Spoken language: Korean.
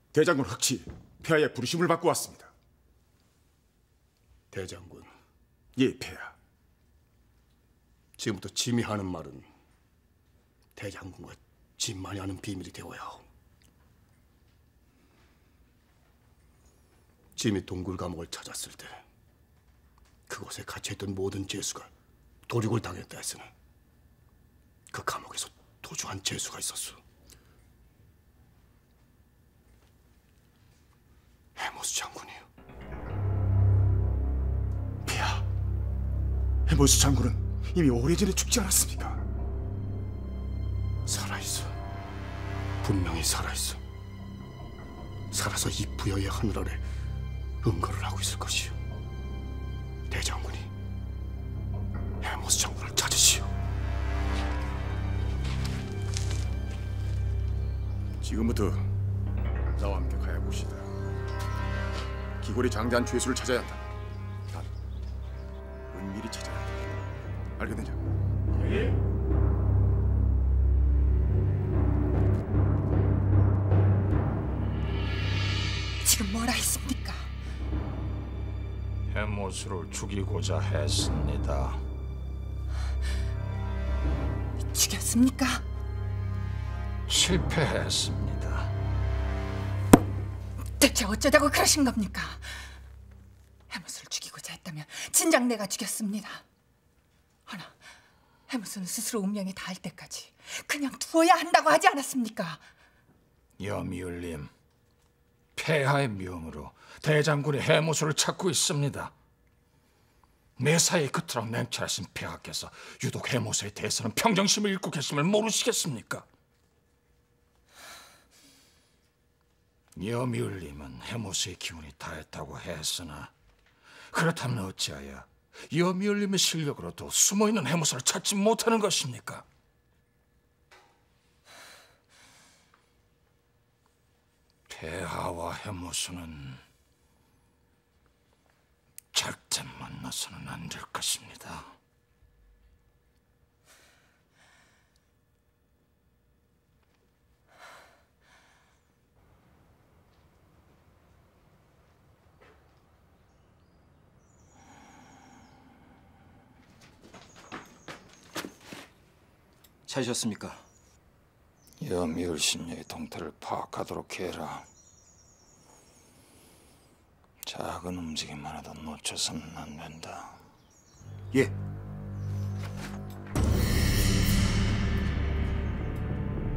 대장군 흑치 폐하의 부르심을 받고 왔습니다. 대장군, 예, 폐하. 지금부터 짐이 하는 말은 대장군과 짐만이 하는 비밀이 되어야 하오. 짐이 동굴 감옥을 찾았을 때 그곳에 갇혀있던 모든 죄수가 도륙을 당했다 했으나 그 감옥에서 도주한 죄수가 있었소. 해모수 장군이요. 폐하, 해모수 장군은 이미 오래전에 죽지 않았습니까? 살아있어. 분명히 살아있어. 살아서 이 부여의 하늘 아래 응거를 하고 있을 것이요. 대장군이 해모수 장군을 찾으시오. 지금부터 나와 함께 가야 봅시다. 기골이 장대한 죄수를 찾아야 한다. 단, 은밀히 찾아야 한다. 알겠느냐? 예. 지금 뭐라 했습니까? 해모수를 죽이고자 했습니다. 죽였습니까? 실패했습니다. 대체 어쩌자고 그러신 겁니까? 해무스를 죽이고자 했다면 진작 내가 죽였습니다. 허나 해무스는 스스로 운명에 닿을 때까지 그냥 두어야 한다고 하지 않았습니까? 여미울님, 폐하의 명으로 대장군이 해모수를 찾고 있습니다. 매사에 그토록 냉철하신 폐하께서 유독 해모수에 대해서는 평정심을 잃고 계심을 모르시겠습니까? 여미울님은 해모수의 기운이 다했다고 했으나 그렇다면 어찌하여 여미울님의 실력으로도 숨어있는 해모수를 찾지 못하는 것입니까? 폐하와 해모수는 절대 만나서는 안 될 것입니다. 찾으셨습니까? 여미울 신녀의 동태를 파악하도록 해라. 작은 움직임만 해도 놓쳐서는 안 된다. 예.